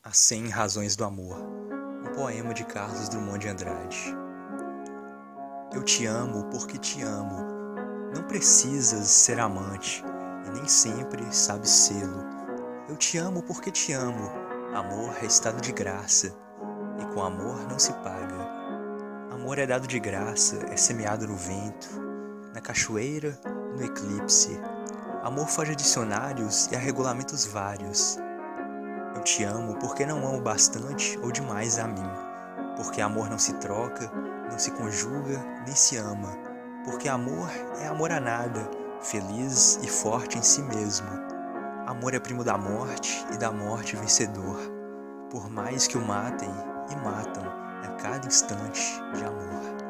As 100 Razões do Amor, um poema de Carlos Drummond de Andrade. Eu te amo porque te amo. Não precisas ser amante e nem sempre sabes sê-lo. Eu te amo porque te amo. Amor é estado de graça e com amor não se paga. Amor é dado de graça, é semeado no vento, na cachoeira, no eclipse. Amor foge a dicionários e a regulamentos vários. Eu te amo porque não amo bastante ou demais a mim, porque amor não se troca, não se conjuga, nem se ama, porque amor é amor a nada, feliz e forte em si mesmo. Amor é primo da morte e da morte vencedor, por mais que o matem e matam a cada instante de amor.